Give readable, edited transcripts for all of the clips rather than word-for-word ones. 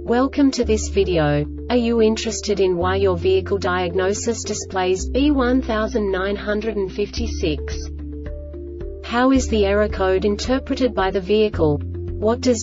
Welcome to this video. Are you interested in why your vehicle diagnosis displays B1956? How is the error code interpreted by the vehicle? What does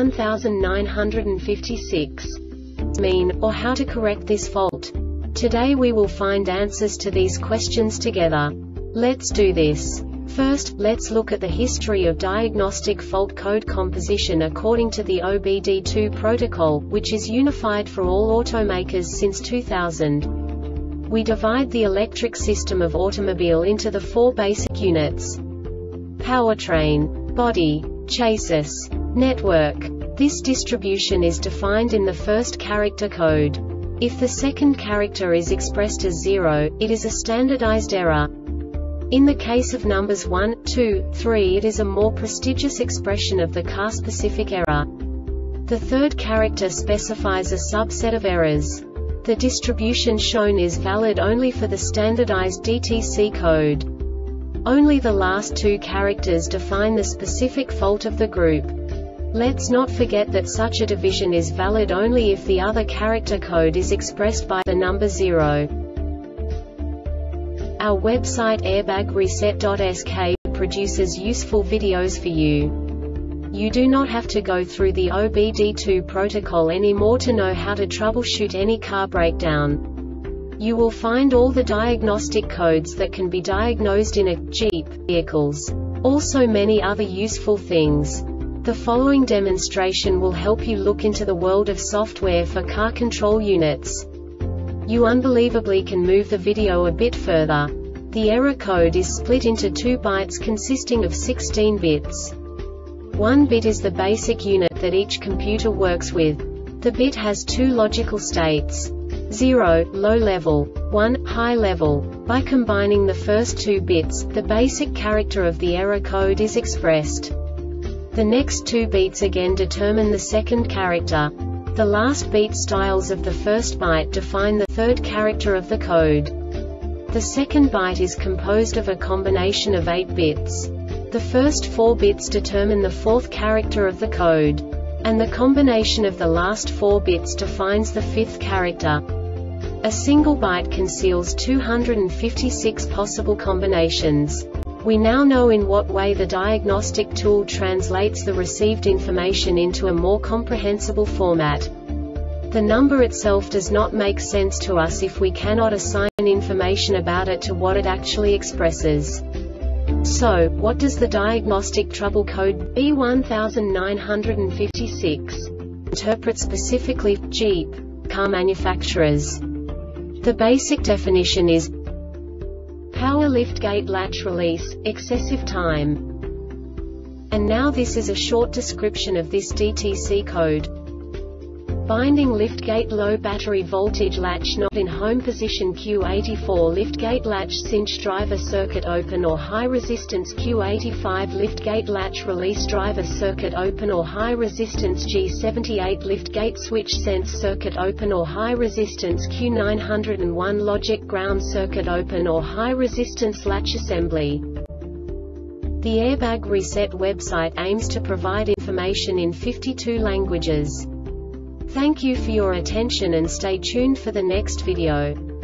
B1956 mean, or how to correct this fault? Today we will find answers to these questions together. Let's do this. First, let's look at the history of diagnostic fault code composition according to the OBD2 protocol, which is unified for all automakers since 2000. We divide the electric system of automobile into the four basic units: powertrain, body, chassis, network. This distribution is defined in the first character code. If the second character is expressed as 0, it is a standardized error. In the case of numbers 1, 2, 3, it is a more prestigious expression of the car-specific error. The third character specifies a subset of errors. The distribution shown is valid only for the standardized DTC code. Only the last two characters define the specific fault of the group. Let's not forget that such a division is valid only if the other character code is expressed by the number 0. Our website airbagreset.sk produces useful videos for you. You do not have to go through the OBD2 protocol anymore to know how to troubleshoot any car breakdown. You will find all the diagnostic codes that can be diagnosed in a Jeep vehicles. Also many other useful things. The following demonstration will help you look into the world of software for car control units. You unbelievably can move the video a bit further. The error code is split into 2 bytes consisting of 16 bits. 1 bit is the basic unit that each computer works with. The bit has 2 logical states: 0, low level, 1, high level. By combining the first 2 bits, the basic character of the error code is expressed. The next 2 beats again determine the second character. The last beat styles of the first byte define the third character of the code. The second byte is composed of a combination of 8 bits. The first 4 bits determine the fourth character of the code. And the combination of the last 4 bits defines the fifth character. A single byte conceals 256 possible combinations. We now know in what way the diagnostic tool translates the received information into a more comprehensible format. The number itself does not make sense to us if we cannot assign information about it to what it actually expresses. So, what does the diagnostic trouble code B1956 interpret specifically for Jeep car manufacturers? The basic definition is power liftgate latch release, excessive time. And now this is a short description of this DTC code. Binding liftgate low battery voltage latch not in home position Q84 liftgate latch cinch driver circuit open or high resistance Q85 liftgate latch release driver circuit open or high resistance G78 liftgate switch sense circuit open or high resistance Q901 logic ground circuit open or high resistance latch assembly. The Airbag Reset website aims to provide information in 52 languages. Thank you for your attention and stay tuned for the next video.